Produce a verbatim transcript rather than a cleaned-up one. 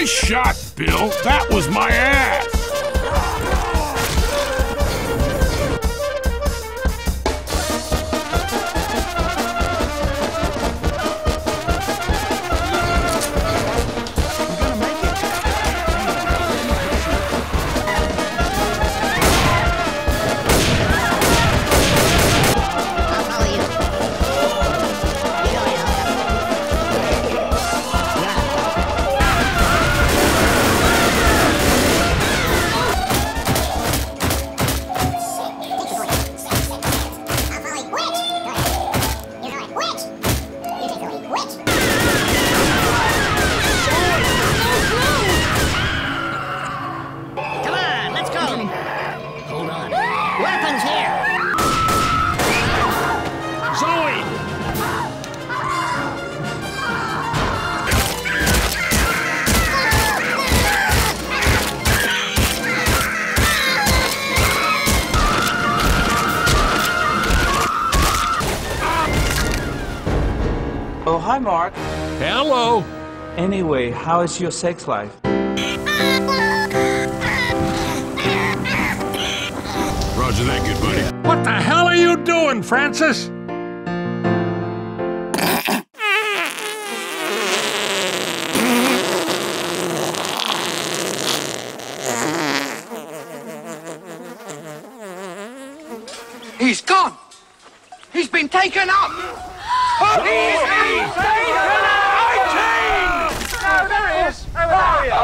shot, Bill. That was my ass. Oh, hi, Mark. Hello. Anyway, how is your sex life? Roger that, good buddy. What the hell are you doing, Francis? He's gone! He's been taken up! Oh, he's been taken